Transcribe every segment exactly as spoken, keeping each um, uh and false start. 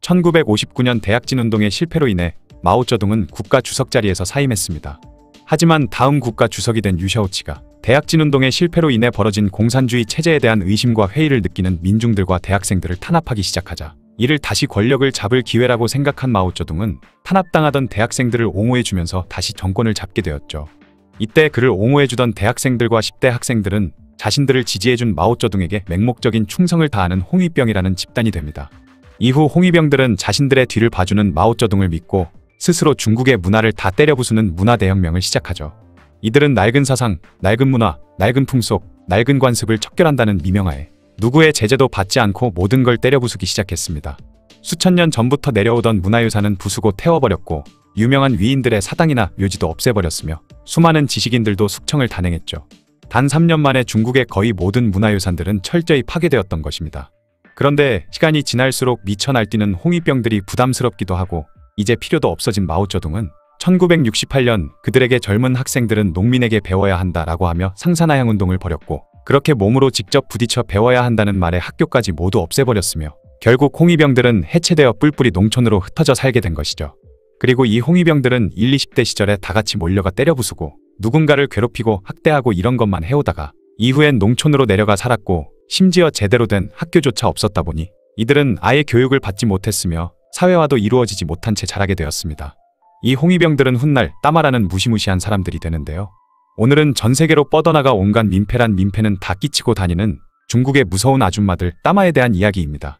천구백오십구 년 대약진운동의 실패로 인해 마오쩌둥은 국가 주석 자리에서 사임했습니다. 하지만 다음 국가 주석이 된 유샤오치가 대약진운동의 실패로 인해 벌어진 공산주의 체제에 대한 의심과 회의를 느끼는 민중들과 대학생들을 탄압하기 시작하자 이를 다시 권력을 잡을 기회라고 생각한 마오쩌둥은 탄압당하던 대학생들을 옹호해주면서 다시 정권을 잡게 되었죠. 이때 그를 옹호해주던 대학생들과 십 대 학생들은 자신들을 지지해준 마오쩌둥에게 맹목적인 충성을 다하는 홍위병이라는 집단이 됩니다. 이후 홍위병들은 자신들의 뒤를 봐주는 마오쩌둥을 믿고 스스로 중국의 문화를 다 때려부수는 문화대혁명을 시작하죠. 이들은 낡은 사상, 낡은 문화, 낡은 풍속, 낡은 관습을 척결한다는 미명하에 누구의 제재도 받지 않고 모든 걸 때려부수기 시작했습니다. 수천 년 전부터 내려오던 문화유산은 부수고 태워버렸고 유명한 위인들의 사당이나 묘지도 없애버렸으며 수많은 지식인들도 숙청을 단행했죠. 단 삼 년 만에 중국의 거의 모든 문화유산들은 철저히 파괴되었던 것입니다. 그런데 시간이 지날수록 미쳐 날뛰는 홍위병들이 부담스럽기도 하고 이제 필요도 없어진 마오쩌둥은 천구백육십팔 년 그들에게 젊은 학생들은 농민에게 배워야 한다라고 하며 상산하향 운동을 벌였고 그렇게 몸으로 직접 부딪혀 배워야 한다는 말에 학교까지 모두 없애버렸으며 결국 홍위병들은 해체되어 뿔뿔이 농촌으로 흩어져 살게 된 것이죠. 그리고 이 홍위병들은 일, 이십 대 시절에 다같이 몰려가 때려부수고 누군가를 괴롭히고 학대하고 이런 것만 해오다가 이후엔 농촌으로 내려가 살았고 심지어 제대로 된 학교조차 없었다 보니 이들은 아예 교육을 받지 못했으며 사회화도 이루어지지 못한 채 자라게 되었습니다. 이 홍위병들은 훗날 따마라는 무시무시한 사람들이 되는데요. 오늘은 전세계로 뻗어나가 온갖 민폐란 민폐는 다 끼치고 다니는 중국의 무서운 아줌마들 따마에 대한 이야기입니다.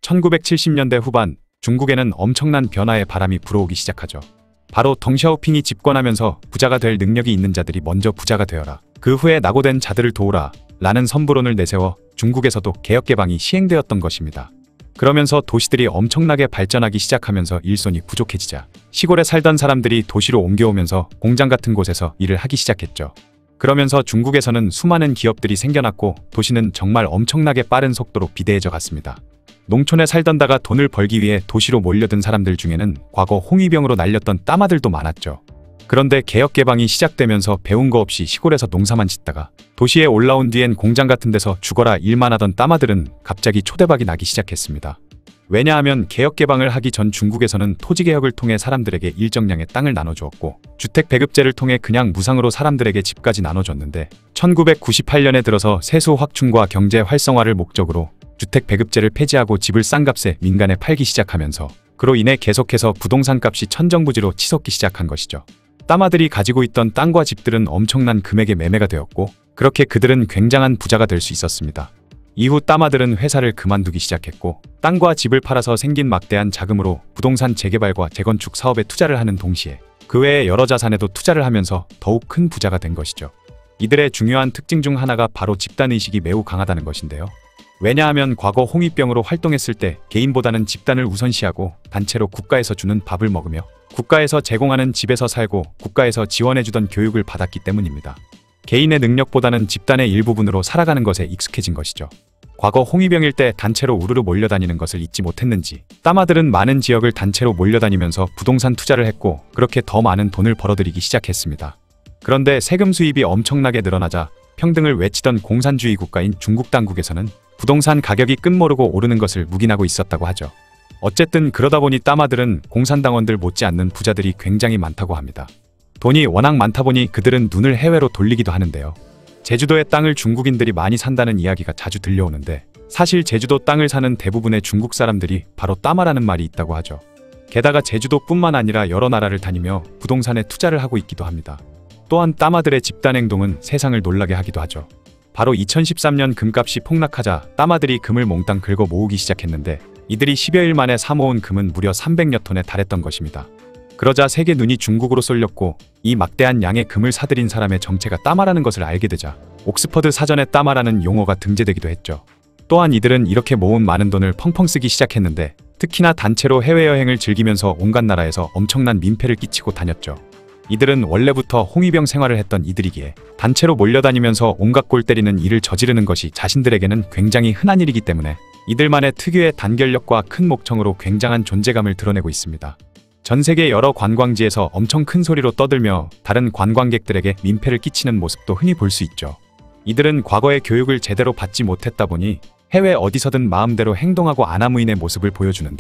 천구백칠십 년대 후반 중국에는 엄청난 변화의 바람이 불어오기 시작하죠. 바로 덩샤오핑이 집권하면서 부자가 될 능력이 있는 자들이 먼저 부자가 되어라. 그 후에 낙오된 자들을 도우라. 라는 선부론을 내세워 중국에서도 개혁개방이 시행되었던 것입니다. 그러면서 도시들이 엄청나게 발전하기 시작하면서 일손이 부족해지자 시골에 살던 사람들이 도시로 옮겨오면서 공장 같은 곳에서 일을 하기 시작했죠. 그러면서 중국에서는 수많은 기업들이 생겨났고 도시는 정말 엄청나게 빠른 속도로 비대해져 갔습니다. 농촌에 살던다가 돈을 벌기 위해 도시로 몰려든 사람들 중에는 과거 홍위병으로 날렸던 따마들도 많았죠. 그런데 개혁개방이 시작되면서 배운 거 없이 시골에서 농사만 짓다가 도시에 올라온 뒤엔 공장 같은 데서 죽어라 일만 하던 따마들은 갑자기 초대박이 나기 시작했습니다. 왜냐하면 개혁개방을 하기 전 중국에서는 토지개혁을 통해 사람들에게 일정량의 땅을 나눠주었고 주택배급제를 통해 그냥 무상으로 사람들에게 집까지 나눠줬는데 천구백구십팔 년에 들어서 세수 확충과 경제 활성화를 목적으로 주택배급제를 폐지하고 집을 싼 값에 민간에 팔기 시작하면서 그로 인해 계속해서 부동산 값이 천정부지로 치솟기 시작한 것이죠. 따마들이 가지고 있던 땅과 집들은 엄청난 금액의 매매가 되었고 그렇게 그들은 굉장한 부자가 될 수 있었습니다. 이후 따마들은 회사를 그만두기 시작했고 땅과 집을 팔아서 생긴 막대한 자금으로 부동산 재개발과 재건축 사업에 투자를 하는 동시에 그 외의 여러 자산에도 투자를 하면서 더욱 큰 부자가 된 것이죠. 이들의 중요한 특징 중 하나가 바로 집단의식이 매우 강하다는 것인데요. 왜냐하면 과거 홍위병으로 활동했을 때 개인보다는 집단을 우선시하고 단체로 국가에서 주는 밥을 먹으며 국가에서 제공하는 집에서 살고 국가에서 지원해주던 교육을 받았기 때문입니다. 개인의 능력보다는 집단의 일부분으로 살아가는 것에 익숙해진 것이죠. 과거 홍위병일 때 단체로 우르르 몰려다니는 것을 잊지 못했는지 따마들은 많은 지역을 단체로 몰려다니면서 부동산 투자를 했고 그렇게 더 많은 돈을 벌어들이기 시작했습니다. 그런데 세금 수입이 엄청나게 늘어나자 평등을 외치던 공산주의 국가인 중국 당국에서는 부동산 가격이 끝모르고 오르는 것을 묵인하고 있었다고 하죠. 어쨌든 그러다 보니 따마들은 공산당원들 못지않는 부자들이 굉장히 많다고 합니다. 돈이 워낙 많다 보니 그들은 눈을 해외로 돌리기도 하는데요. 제주도의 땅을 중국인들이 많이 산다는 이야기가 자주 들려오는데 사실 제주도 땅을 사는 대부분의 중국 사람들이 바로 따마라는 말이 있다고 하죠. 게다가 제주도뿐만 아니라 여러 나라를 다니며 부동산에 투자를 하고 있기도 합니다. 또한 따마들의 집단 행동은 세상을 놀라게 하기도 하죠. 바로 이천십삼 년 금값이 폭락하자 따마들이 금을 몽땅 긁어 모으기 시작했는데 이들이 십여일 만에 사모은 금은 무려 삼백여 톤에 달했던 것입니다. 그러자 세계 눈이 중국으로 쏠렸고 이 막대한 양의 금을 사들인 사람의 정체가 따마라는 것을 알게 되자 옥스퍼드 사전에 따마라는 용어가 등재되기도 했죠. 또한 이들은 이렇게 모은 많은 돈을 펑펑 쓰기 시작했는데 특히나 단체로 해외여행을 즐기면서 온갖 나라에서 엄청난 민폐를 끼치고 다녔죠. 이들은 원래부터 홍위병 생활을 했던 이들이기에 단체로 몰려다니면서 온갖 골 때리는 일을 저지르는 것이 자신들에게는 굉장히 흔한 일이기 때문에 이들만의 특유의 단결력과 큰 목청으로 굉장한 존재감을 드러내고 있습니다. 전 세계 여러 관광지에서 엄청 큰 소리로 떠들며 다른 관광객들에게 민폐를 끼치는 모습도 흔히 볼 수 있죠. 이들은 과거의 교육을 제대로 받지 못했다 보니 해외 어디서든 마음대로 행동하고 아나무인의 모습을 보여주는데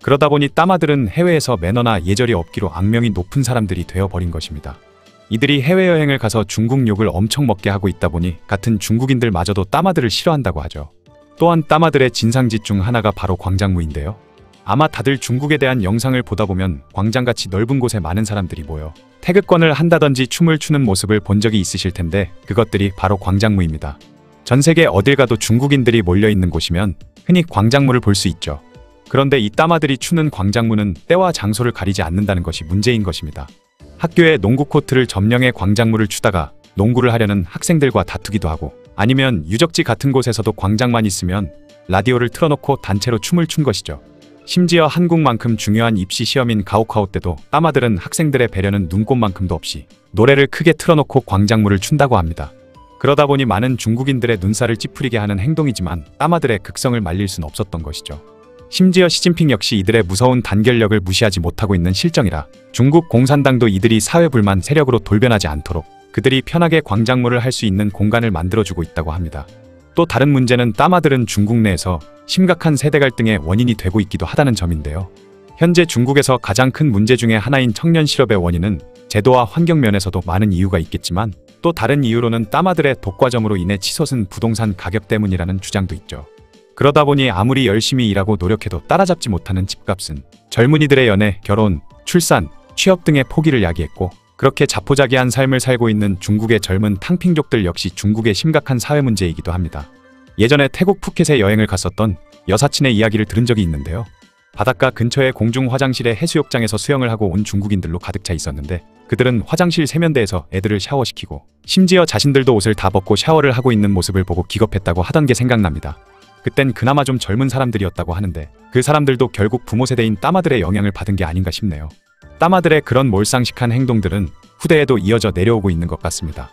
그러다 보니 따마들은 해외에서 매너나 예절이 없기로 악명이 높은 사람들이 되어버린 것입니다. 이들이 해외여행을 가서 중국 욕을 엄청 먹게 하고 있다 보니 같은 중국인들마저도 따마들을 싫어한다고 하죠. 또한 따마들의 진상짓 중 하나가 바로 광장무인데요. 아마 다들 중국에 대한 영상을 보다 보면 광장같이 넓은 곳에 많은 사람들이 모여 태극권을 한다든지 춤을 추는 모습을 본 적이 있으실 텐데 그것들이 바로 광장무입니다. 전 세계 어딜 가도 중국인들이 몰려있는 곳이면 흔히 광장무를 볼 수 있죠. 그런데 이 따마들이 추는 광장무는 때와 장소를 가리지 않는다는 것이 문제인 것입니다. 학교에 농구 코트를 점령해 광장무를 추다가 농구를 하려는 학생들과 다투기도 하고 아니면 유적지 같은 곳에서도 광장만 있으면 라디오를 틀어놓고 단체로 춤을 춘 것이죠. 심지어 한국만큼 중요한 입시 시험인 가오카오 때도 따마들은 학생들의 배려는 눈꼽만큼도 없이 노래를 크게 틀어놓고 광장무를 춘다고 합니다. 그러다 보니 많은 중국인들의 눈살을 찌푸리게 하는 행동이지만 따마들의 극성을 말릴 순 없었던 것이죠. 심지어 시진핑 역시 이들의 무서운 단결력을 무시하지 못하고 있는 실정이라 중국 공산당도 이들이 사회불만 세력으로 돌변하지 않도록 그들이 편하게 광장무를 할 수 있는 공간을 만들어주고 있다고 합니다. 또 다른 문제는 따마들은 중국 내에서 심각한 세대 갈등의 원인이 되고 있기도 하다는 점인데요. 현재 중국에서 가장 큰 문제 중에 하나인 청년 실업의 원인은 제도와 환경 면에서도 많은 이유가 있겠지만 또 다른 이유로는 따마들의 독과점으로 인해 치솟은 부동산 가격 때문이라는 주장도 있죠. 그러다 보니 아무리 열심히 일하고 노력해도 따라잡지 못하는 집값은 젊은이들의 연애, 결혼, 출산, 취업 등의 포기를 야기했고 그렇게 자포자기한 삶을 살고 있는 중국의 젊은 탕핑족들 역시 중국의 심각한 사회 문제이기도 합니다. 예전에 태국 푸켓에 여행을 갔었던 여사친의 이야기를 들은 적이 있는데요. 바닷가 근처의 공중 화장실의 해수욕장에서 수영을 하고 온 중국인들로 가득 차 있었는데 그들은 화장실 세면대에서 애들을 샤워시키고 심지어 자신들도 옷을 다 벗고 샤워를 하고 있는 모습을 보고 기겁했다고 하던 게 생각납니다. 그땐 그나마 좀 젊은 사람들이었다고 하는데 그 사람들도 결국 부모 세대인 따마들의 영향을 받은 게 아닌가 싶네요. 따마들의 그런 몰상식한 행동들은 후대에도 이어져 내려오고 있는 것 같습니다.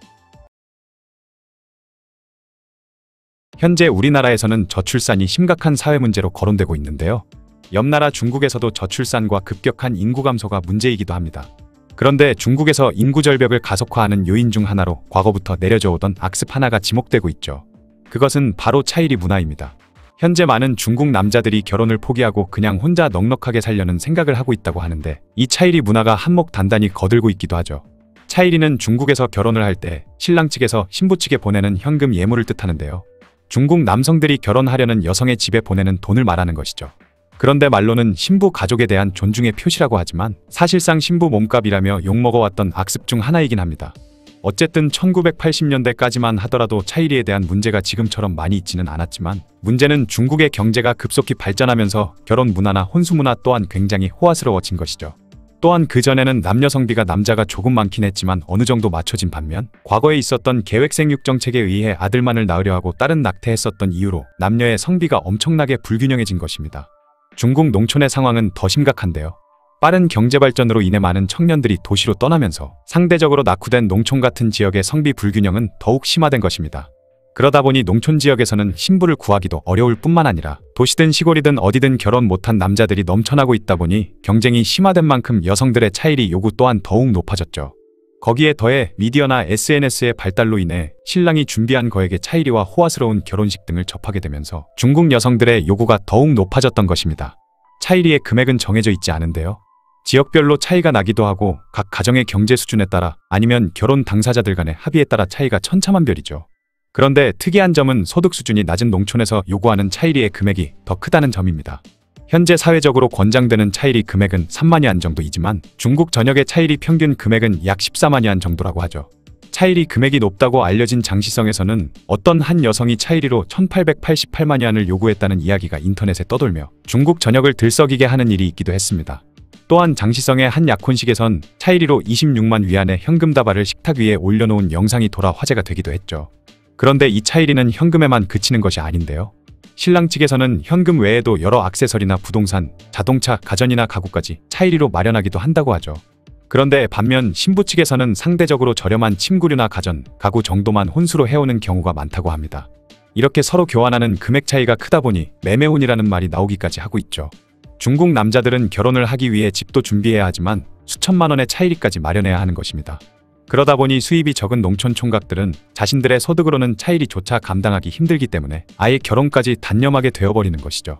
현재 우리나라에서는 저출산이 심각한 사회 문제로 거론되고 있는데요. 옆나라 중국에서도 저출산과 급격한 인구 감소가 문제이기도 합니다. 그런데 중국에서 인구 절벽을 가속화하는 요인 중 하나로 과거부터 내려져 오던 악습 하나가 지목되고 있죠. 그것은 바로 차이리 문화입니다. 현재 많은 중국 남자들이 결혼을 포기하고 그냥 혼자 넉넉하게 살려는 생각을 하고 있다고 하는데 이 차이리 문화가 한몫 단단히 거들고 있기도 하죠. 차이리는 중국에서 결혼을 할 때 신랑 측에서 신부 측에 보내는 현금 예물을 뜻하는데요. 중국 남성들이 결혼하려는 여성의 집에 보내는 돈을 말하는 것이죠. 그런데 말로는 신부 가족에 대한 존중의 표시라고 하지만 사실상 신부 몸값이라며 욕먹어왔던 악습 중 하나이긴 합니다. 어쨌든 천구백팔십 년대까지만 하더라도 차이리에 대한 문제가 지금처럼 많이 있지는 않았지만 문제는 중국의 경제가 급속히 발전하면서 결혼 문화나 혼수 문화 또한 굉장히 호화스러워진 것이죠. 또한 그전에는 남녀 성비가 남자가 조금 많긴 했지만 어느 정도 맞춰진 반면 과거에 있었던 계획생육 정책에 의해 아들만을 낳으려 하고 딸은 낙태했었던 이유로 남녀의 성비가 엄청나게 불균형해진 것입니다. 중국 농촌의 상황은 더 심각한데요. 빠른 경제발전으로 인해 많은 청년들이 도시로 떠나면서 상대적으로 낙후된 농촌 같은 지역의 성비 불균형은 더욱 심화된 것입니다. 그러다 보니 농촌 지역에서는 신부를 구하기도 어려울 뿐만 아니라 도시든 시골이든 어디든 결혼 못한 남자들이 넘쳐나고 있다 보니 경쟁이 심화된 만큼 여성들의 차이리 요구 또한 더욱 높아졌죠. 거기에 더해 미디어나 에스엔에스의 발달로 인해 신랑이 준비한 거액의 차이리와 호화스러운 결혼식 등을 접하게 되면서 중국 여성들의 요구가 더욱 높아졌던 것입니다. 차이리의 금액은 정해져 있지 않은데요. 지역별로 차이가 나기도 하고 각 가정의 경제 수준에 따라 아니면 결혼 당사자들 간의 합의에 따라 차이가 천차만별이죠. 그런데 특이한 점은 소득 수준이 낮은 농촌에서 요구하는 차이리의 금액이 더 크다는 점입니다. 현재 사회적으로 권장되는 차이리 금액은 삼만 위안 정도이지만 중국 전역의 차이리 평균 금액은 약 십사만 위안 정도라고 하죠. 차이리 금액이 높다고 알려진 장시성에서는 어떤 한 여성이 차이리로 천팔백팔십팔만 위안을 요구했다는 이야기가 인터넷에 떠돌며 중국 전역을 들썩이게 하는 일이 있기도 했습니다. 또한 장시성의 한 약혼식에선 차이리로 이십육만 위안의 현금 다발을 식탁 위에 올려놓은 영상이 돌아 화제가 되기도 했죠. 그런데 이 차이리는 현금에만 그치는 것이 아닌데요. 신랑 측에서는 현금 외에도 여러 액세서리나 부동산, 자동차, 가전이나 가구까지 차이리로 마련하기도 한다고 하죠. 그런데 반면 신부 측에서는 상대적으로 저렴한 침구류나 가전, 가구 정도만 혼수로 해오는 경우가 많다고 합니다. 이렇게 서로 교환하는 금액 차이가 크다 보니 매매혼이라는 말이 나오기까지 하고 있죠. 중국 남자들은 결혼을 하기 위해 집도 준비해야 하지만 수천만 원의 차이리까지 마련해야 하는 것입니다. 그러다 보니 수입이 적은 농촌 총각들은 자신들의 소득으로는 차이리조차 감당하기 힘들기 때문에 아예 결혼까지 단념하게 되어버리는 것이죠.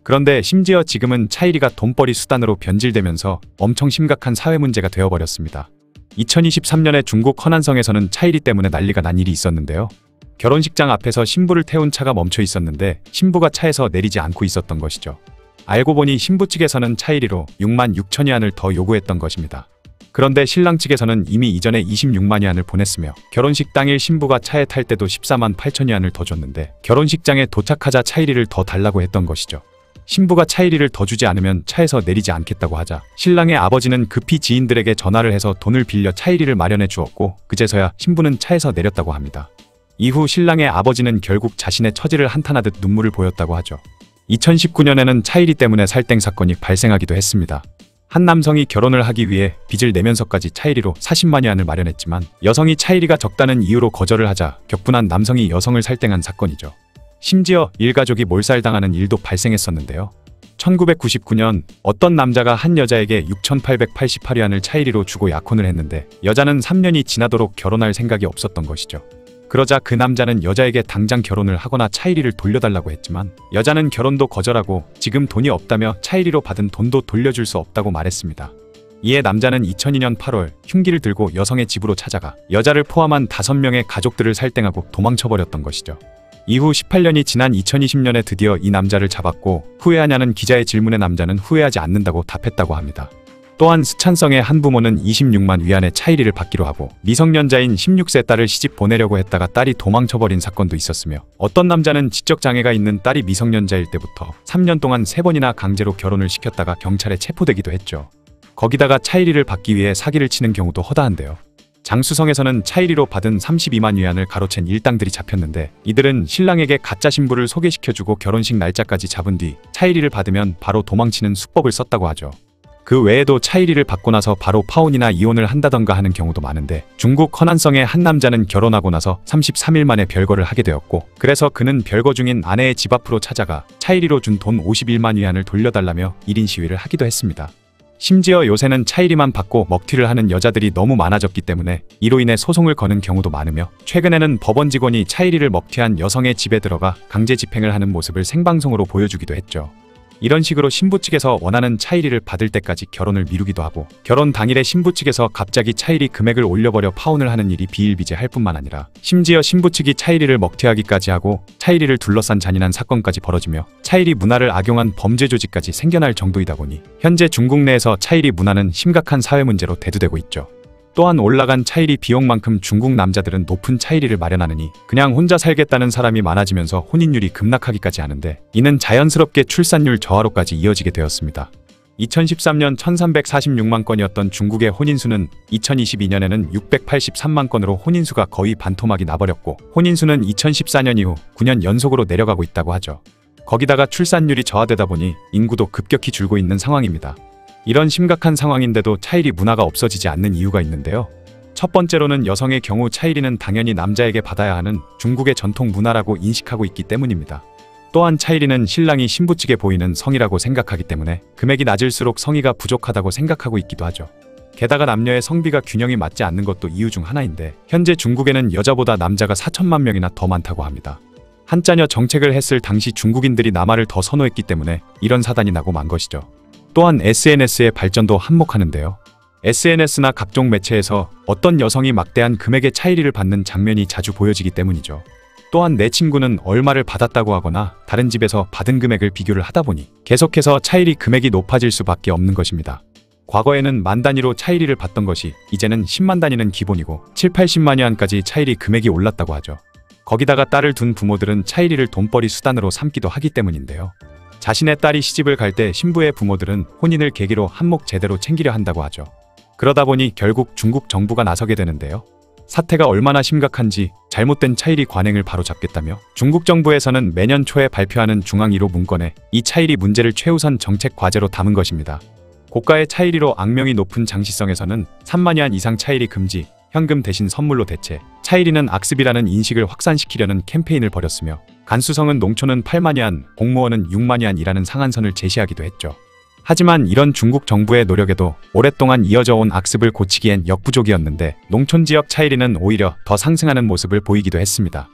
그런데 심지어 지금은 차이리가 돈벌이 수단으로 변질되면서 엄청 심각한 사회 문제가 되어버렸습니다. 이천이십삼 년에 중국 허난성에서는 차이리 때문에 난리가 난 일이 있었는데요. 결혼식장 앞에서 신부를 태운 차가 멈춰 있었는데 신부가 차에서 내리지 않고 있었던 것이죠. 알고 보니 신부 측에서는 차이리로 육만 육천 위안을 더 요구했던 것입니다. 그런데 신랑 측에서는 이미 이전에 이십육만 위안을 보냈으며 결혼식 당일 신부가 차에 탈 때도 십사만 팔천 위안을 더 줬는데 결혼식장에 도착하자 차이리를 더 달라고 했던 것이죠. 신부가 차이리를 더 주지 않으면 차에서 내리지 않겠다고 하자 신랑의 아버지는 급히 지인들에게 전화를 해서 돈을 빌려 차이리를 마련해 주었고 그제서야 신부는 차에서 내렸다고 합니다. 이후 신랑의 아버지는 결국 자신의 처지를 한탄하듯 눈물을 보였다고 하죠. 이천십구 년에는 차이리 때문에 살땡 사건이 발생하기도 했습니다. 한 남성이 결혼을 하기 위해 빚을 내면서까지 차이리로 사십만 위안을 마련했지만 여성이 차이리가 적다는 이유로 거절을 하자 격분한 남성이 여성을 살땡한 사건이죠. 심지어 일가족이 몰살당하는 일도 발생했었는데요. 천구백구십구 년 어떤 남자가 한 여자에게 육천팔백팔십팔 위안을 차이리로 주고 약혼을 했는데 여자는 삼 년이 지나도록 결혼할 생각이 없었던 것이죠. 그러자 그 남자는 여자에게 당장 결혼을 하거나 차이리를 돌려달라고 했지만 여자는 결혼도 거절하고 지금 돈이 없다며 차이리로 받은 돈도 돌려줄 수 없다고 말했습니다. 이에 남자는 이천이 년 팔월 흉기를 들고 여성의 집으로 찾아가 여자를 포함한 다섯 명의 가족들을 살땡하고 도망쳐버렸던 것이죠. 이후 십팔 년이 지난 이천이십 년에 드디어 이 남자를 잡았고 후회하냐는 기자의 질문에 남자는 후회하지 않는다고 답했다고 합니다. 또한 스촨성의 한 부모는 이십육만 위안의 차이리를 받기로 하고 미성년자인 십육 세 딸을 시집 보내려고 했다가 딸이 도망쳐버린 사건도 있었으며 어떤 남자는 지적장애가 있는 딸이 미성년자일 때부터 삼 년 동안 세 번이나 강제로 결혼을 시켰다가 경찰에 체포되기도 했죠. 거기다가 차이리를 받기 위해 사기를 치는 경우도 허다한데요. 장수성에서는 차이리로 받은 삼십이만 위안을 가로챈 일당들이 잡혔는데 이들은 신랑에게 가짜 신부를 소개시켜주고 결혼식 날짜까지 잡은 뒤 차이리를 받으면 바로 도망치는 수법을 썼다고 하죠. 그 외에도 차이리를 받고 나서 바로 파혼이나 이혼을 한다던가 하는 경우도 많은데 중국 허난성의 한 남자는 결혼하고 나서 삼십삼 일 만에 별거를 하게 되었고 그래서 그는 별거 중인 아내의 집 앞으로 찾아가 차이리로 준 돈 오십일만 위안을 돌려달라며 일 인 시위를 하기도 했습니다. 심지어 요새는 차이리만 받고 먹튀를 하는 여자들이 너무 많아졌기 때문에 이로 인해 소송을 거는 경우도 많으며 최근에는 법원 직원이 차이리를 먹튀한 여성의 집에 들어가 강제 집행을 하는 모습을 생방송으로 보여주기도 했죠. 이런 식으로 신부 측에서 원하는 차이리를 받을 때까지 결혼을 미루기도 하고 결혼 당일에 신부 측에서 갑자기 차이리 금액을 올려버려 파혼을 하는 일이 비일비재할 뿐만 아니라 심지어 신부 측이 차이리를 먹튀하기까지 하고 차이리를 둘러싼 잔인한 사건까지 벌어지며 차이리 문화를 악용한 범죄 조직까지 생겨날 정도이다 보니 현재 중국 내에서 차이리 문화는 심각한 사회 문제로 대두되고 있죠. 또한 올라간 차이리 비용만큼 중국 남자들은 높은 차이리를 마련하느니 그냥 혼자 살겠다는 사람이 많아지면서 혼인율이 급락하기까지 하는데 이는 자연스럽게 출산율 저하로까지 이어지게 되었습니다. 이천십삼 년 천삼백사십육만 건이었던 중국의 혼인수는 이천이십이 년에는 육백팔십삼만 건으로 혼인수가 거의 반토막이 나버렸고 혼인수는 이천십사 년 이후 구 년 연속으로 내려가고 있다고 하죠. 거기다가 출산율이 저하되다 보니 인구도 급격히 줄고 있는 상황입니다. 이런 심각한 상황인데도 차이리 문화가 없어지지 않는 이유가 있는데요. 첫 번째로는 여성의 경우 차이리는 당연히 남자에게 받아야 하는 중국의 전통 문화라고 인식하고 있기 때문입니다. 또한 차이리는 신랑이 신부 측에 보이는 성이라고 생각하기 때문에 금액이 낮을수록 성의가 부족하다고 생각하고 있기도 하죠. 게다가 남녀의 성비가 균형이 맞지 않는 것도 이유 중 하나인데 현재 중국에는 여자보다 남자가 사천만 명이나 더 많다고 합니다. 한자녀 정책을 했을 당시 중국인들이 남아를 더 선호했기 때문에 이런 사단이 나고 만 것이죠. 또한 에스엔에스의 발전도 한몫하는데요. 에스엔에스나 각종 매체에서 어떤 여성이 막대한 금액의 차이리를 받는 장면이 자주 보여지기 때문이죠. 또한 내 친구는 얼마를 받았다고 하거나 다른 집에서 받은 금액을 비교를 하다 보니 계속해서 차이리 금액이 높아질 수밖에 없는 것입니다. 과거에는 만 단위로 차이리를 받던 것이 이제는 십만 단위는 기본이고 칠, 팔십만 위안까지 차이리 금액이 올랐다고 하죠. 거기다가 딸을 둔 부모들은 차이리를 돈벌이 수단으로 삼기도 하기 때문인데요. 자신의 딸이 시집을 갈 때 신부의 부모들은 혼인을 계기로 한몫 제대로 챙기려 한다고 하죠. 그러다 보니 결국 중국 정부가 나서게 되는데요. 사태가 얼마나 심각한지 잘못된 차이리 관행을 바로잡겠다며 중국 정부에서는 매년 초에 발표하는 중앙 일 호 문건에 이 차이리 문제를 최우선 정책 과제로 담은 것입니다. 고가의 차이리로 악명이 높은 장시성에서는 삼만 위안 이상 차이리 금지, 현금 대신 선물로 대체, 차이리는 악습이라는 인식을 확산시키려는 캠페인을 벌였으며 간수성은 농촌은 팔만 위안, 공무원은 육만 위안이라는 상한선을 제시하기도 했죠. 하지만 이런 중국 정부의 노력에도 오랫동안 이어져 온 악습을 고치기엔 역부족이었는데 농촌 지역 차이리는 오히려 더 상승하는 모습을 보이기도 했습니다.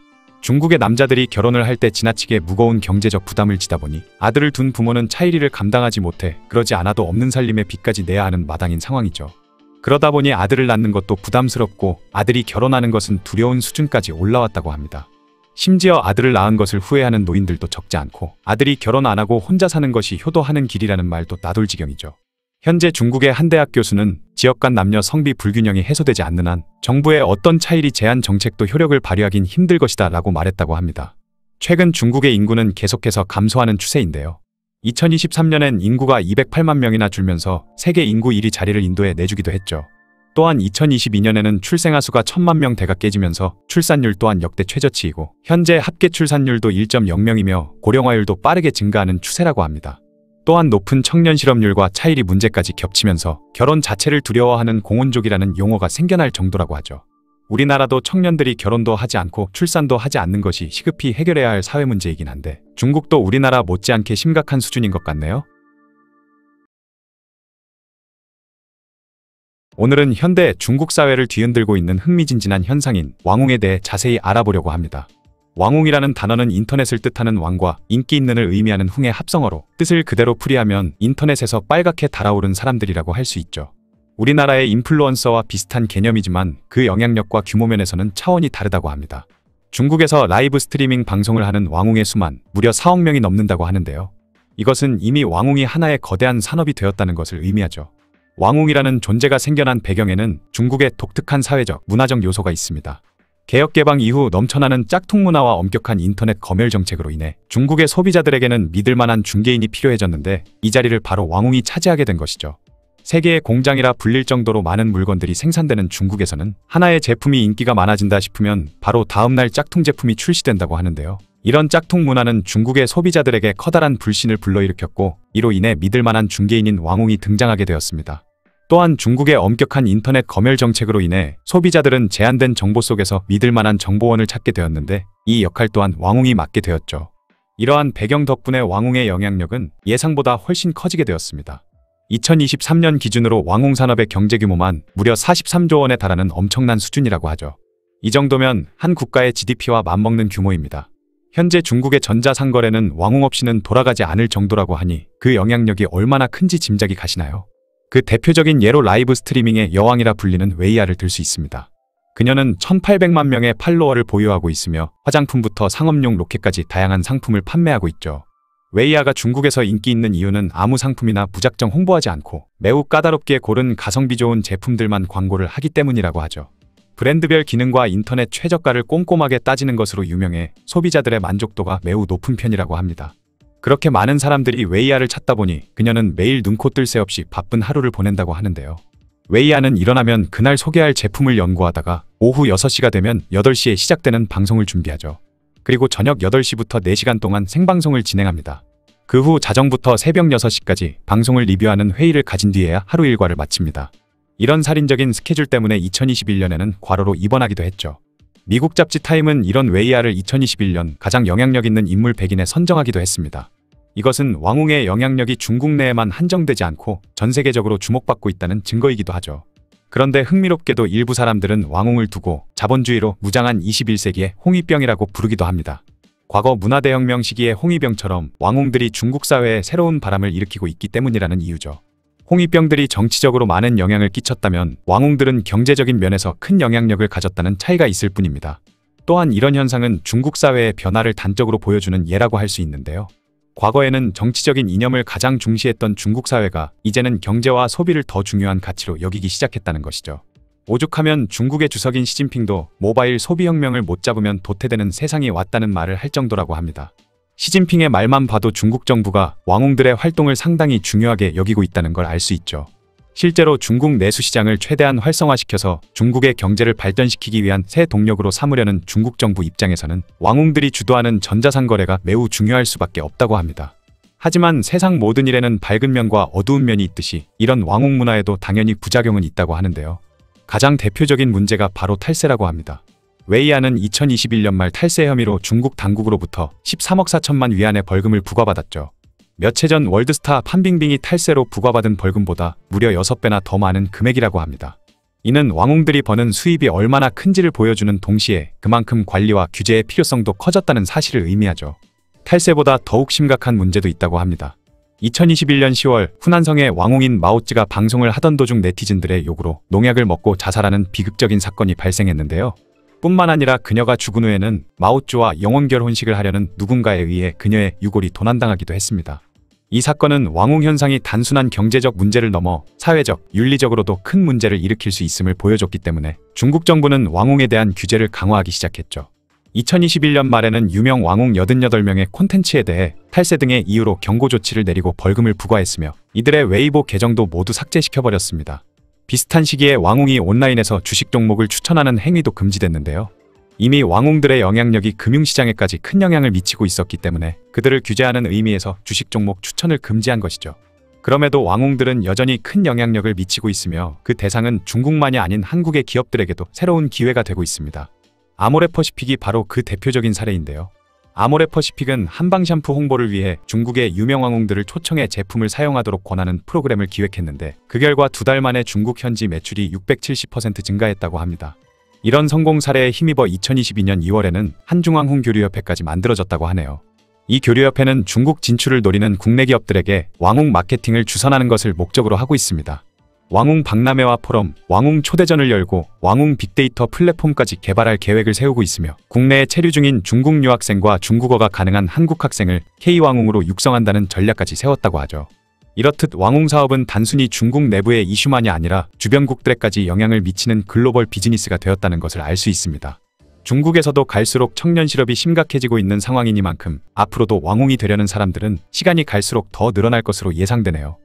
중국의 남자들이 결혼을 할 때 지나치게 무거운 경제적 부담을 지다 보니 아들을 둔 부모는 차이리를 감당하지 못해 그러지 않아도 없는 살림의 빚까지 내야 하는 마당인 상황이죠. 그러다 보니 아들을 낳는 것도 부담스럽고 아들이 결혼하는 것은 두려운 수준까지 올라왔다고 합니다. 심지어 아들을 낳은 것을 후회하는 노인들도 적지 않고 아들이 결혼 안 하고 혼자 사는 것이 효도하는 길이라는 말도 나돌 지경이죠. 현재 중국의 한 대학 교수는 지역 간 남녀 성비 불균형이 해소되지 않는 한 정부의 어떤 차이리 제한 정책도 효력을 발휘하긴 힘들 것이다 라고 말했다고 합니다. 최근 중국의 인구는 계속해서 감소하는 추세인데요. 이천이십삼 년엔 인구가 이백팔만 명이나 줄면서 세계 인구 일 위 자리를 인도에 내주기도 했죠. 또한 이천이십이 년에는 출생아 수가 천만 명대가 깨지면서 출산율 또한 역대 최저치이고 현재 합계 출산율도 일 점 영 명이며 고령화율도 빠르게 증가하는 추세라고 합니다. 또한 높은 청년 실업률과 차이리 문제까지 겹치면서 결혼 자체를 두려워하는 공혼족이라는 용어가 생겨날 정도라고 하죠. 우리나라도 청년들이 결혼도 하지 않고 출산도 하지 않는 것이 시급히 해결해야 할 사회 문제이긴 한데 중국도 우리나라 못지않게 심각한 수준인 것 같네요. 오늘은 현대 중국 사회를 뒤흔들고 있는 흥미진진한 현상인 왕웅에 대해 자세히 알아보려고 합니다. 왕웅이라는 단어는 인터넷을 뜻하는 왕과 인기 있는을 의미하는 흥의 합성어로 뜻을 그대로 풀이하면 인터넷에서 빨갛게 달아오른 사람들이라고 할 수 있죠. 우리나라의 인플루언서와 비슷한 개념이지만 그 영향력과 규모 면에서는 차원이 다르다고 합니다. 중국에서 라이브 스트리밍 방송을 하는 왕웅의 수만 무려 사억 명이 넘는다고 하는데요. 이것은 이미 왕웅이 하나의 거대한 산업이 되었다는 것을 의미하죠. 왕웅이라는 존재가 생겨난 배경에는 중국의 독특한 사회적, 문화적 요소가 있습니다. 개혁 개방 이후 넘쳐나는 짝퉁 문화와 엄격한 인터넷 검열 정책으로 인해 중국의 소비자들에게는 믿을 만한 중개인이 필요해졌는데 이 자리를 바로 왕웅이 차지하게 된 것이죠. 세계의 공장이라 불릴 정도로 많은 물건들이 생산되는 중국에서는 하나의 제품이 인기가 많아진다 싶으면 바로 다음날 짝퉁 제품이 출시된다고 하는데요. 이런 짝퉁 문화는 중국의 소비자들에게 커다란 불신을 불러일으켰고 이로 인해 믿을 만한 중개인인 왕웅이 등장하게 되었습니다. 또한 중국의 엄격한 인터넷 검열 정책으로 인해 소비자들은 제한된 정보 속에서 믿을 만한 정보원을 찾게 되었는데 이 역할 또한 왕웅이 맡게 되었죠. 이러한 배경 덕분에 왕웅의 영향력은 예상보다 훨씬 커지게 되었습니다. 이천이십삼 년 기준으로 왕웅 산업의 경제 규모만 무려 사십삼조 원에 달하는 엄청난 수준이라고 하죠. 이 정도면 한 국가의 지디피와 맞먹는 규모입니다. 현재 중국의 전자상거래는 왕웅 없이는 돌아가지 않을 정도라고 하니 그 영향력이 얼마나 큰지 짐작이 가시나요? 그 대표적인 예로 라이브 스트리밍의 여왕이라 불리는 웨이아를 들 수 있습니다. 그녀는 천팔백만 명의 팔로워를 보유하고 있으며 화장품부터 상업용 로켓까지 다양한 상품을 판매하고 있죠. 웨이아가 중국에서 인기 있는 이유는 아무 상품이나 무작정 홍보하지 않고 매우 까다롭게 고른 가성비 좋은 제품들만 광고를 하기 때문이라고 하죠. 브랜드별 기능과 인터넷 최저가를 꼼꼼하게 따지는 것으로 유명해 소비자들의 만족도가 매우 높은 편이라고 합니다. 그렇게 많은 사람들이 웨이아를 찾다 보니 그녀는 매일 눈코 뜰 새 없이 바쁜 하루를 보낸다고 하는데요. 웨이아는 일어나면 그날 소개할 제품을 연구하다가 오후 여섯 시가 되면 여덟 시에 시작되는 방송을 준비하죠. 그리고 저녁 여덟 시부터 네 시간 동안 생방송을 진행합니다. 그 후 자정부터 새벽 여섯 시까지 방송을 리뷰하는 회의를 가진 뒤에야 하루 일과를 마칩니다. 이런 살인적인 스케줄 때문에 이천이십일 년에는 과로로 입원하기도 했죠. 미국 잡지 타임은 이런 웨이아를 이천이십일 년 가장 영향력 있는 인물 백인에 선정하기도 했습니다. 이것은 왕웅의 영향력이 중국 내에만 한정되지 않고 전 세계적으로 주목받고 있다는 증거이기도 하죠. 그런데 흥미롭게도 일부 사람들은 왕웅을 두고 자본주의로 무장한 이십일 세기의 홍위병이라고 부르기도 합니다. 과거 문화대혁명 시기의 홍위병처럼 왕웅들이 중국 사회에 새로운 바람을 일으키고 있기 때문이라는 이유죠. 홍위병들이 정치적으로 많은 영향을 끼쳤다면 왕웅들은 경제적인 면에서 큰 영향력을 가졌다는 차이가 있을 뿐입니다. 또한 이런 현상은 중국 사회의 변화를 단적으로 보여주는 예라고 할 수 있는데요. 과거에는 정치적인 이념을 가장 중시했던 중국 사회가 이제는 경제와 소비를 더 중요한 가치로 여기기 시작했다는 것이죠. 오죽하면 중국의 주석인 시진핑도 모바일 소비혁명을 못 잡으면 도태되는 세상이 왔다는 말을 할 정도라고 합니다. 시진핑의 말만 봐도 중국 정부가 왕웅들의 활동을 상당히 중요하게 여기고 있다는 걸 알 수 있죠. 실제로 중국 내수 시장을 최대한 활성화시켜서 중국의 경제를 발전시키기 위한 새 동력으로 삼으려는 중국 정부 입장에서는 왕웅들이 주도하는 전자상거래가 매우 중요할 수밖에 없다고 합니다. 하지만 세상 모든 일에는 밝은 면과 어두운 면이 있듯이 이런 왕웅 문화에도 당연히 부작용은 있다고 하는데요. 가장 대표적인 문제가 바로 탈세라고 합니다. 웨이아는 이천이십일 년 말 탈세 혐의로 중국 당국으로부터 십삼억 사천만 위안의 벌금을 부과받았죠. 몇 해 전 월드스타 판빙빙이 탈세로 부과받은 벌금보다 무려 여섯 배나 더 많은 금액이라고 합니다. 이는 왕웅들이 버는 수입이 얼마나 큰지를 보여주는 동시에 그만큼 관리와 규제의 필요성도 커졌다는 사실을 의미하죠. 탈세보다 더욱 심각한 문제도 있다고 합니다. 이천이십일 년 시월 후난성의 왕웅인 마오찌가 방송을 하던 도중 네티즌들의 요구로 농약을 먹고 자살하는 비극적인 사건이 발생했는데요. 뿐만 아니라 그녀가 죽은 후에는 마오찌와 영혼 결혼식을 하려는 누군가에 의해 그녀의 유골이 도난당하기도 했습니다. 이 사건은 왕웅 현상이 단순한 경제적 문제를 넘어 사회적, 윤리적으로도 큰 문제를 일으킬 수 있음을 보여줬기 때문에 중국 정부는 왕웅에 대한 규제를 강화하기 시작했죠. 이천이십일 년 말에는 유명 왕웅 여든여덟 명의 콘텐츠에 대해 탈세 등의 이유로 경고 조치를 내리고 벌금을 부과했으며 이들의 웨이보 계정도 모두 삭제시켜버렸습니다. 비슷한 시기에 왕웅이 온라인에서 주식 종목을 추천하는 행위도 금지됐는데요. 이미 왕웅들의 영향력이 금융시장에까지 큰 영향을 미치고 있었기 때문에 그들을 규제하는 의미에서 주식 종목 추천을 금지한 것이죠. 그럼에도 왕웅들은 여전히 큰 영향력을 미치고 있으며 그 대상은 중국만이 아닌 한국의 기업들에게도 새로운 기회가 되고 있습니다. 아모레퍼시픽이 바로 그 대표적인 사례인데요. 아모레퍼시픽은 한방 샴푸 홍보를 위해 중국의 유명 왕웅들을 초청해 제품을 사용하도록 권하는 프로그램을 기획했는데 그 결과 두 달 만에 중국 현지 매출이 육백칠십 퍼센트 증가했다고 합니다. 이런 성공 사례에 힘입어 이천이십이 년 이월에는 한중왕홍 교류협회까지 만들어졌다고 하네요. 이 교류협회는 중국 진출을 노리는 국내 기업들에게 왕웅 마케팅을 주선하는 것을 목적으로 하고 있습니다. 왕웅 박람회와 포럼, 왕웅 초대전을 열고 왕웅 빅데이터 플랫폼까지 개발할 계획을 세우고 있으며 국내에 체류 중인 중국 유학생과 중국어가 가능한 한국 학생을 K왕웅으로 육성한다는 전략까지 세웠다고 하죠. 이렇듯 왕웅 사업은 단순히 중국 내부의 이슈만이 아니라 주변국들에까지 영향을 미치는 글로벌 비즈니스가 되었다는 것을 알 수 있습니다. 중국에서도 갈수록 청년 실업이 심각해지고 있는 상황이니만큼 앞으로도 왕웅이 되려는 사람들은 시간이 갈수록 더 늘어날 것으로 예상되네요.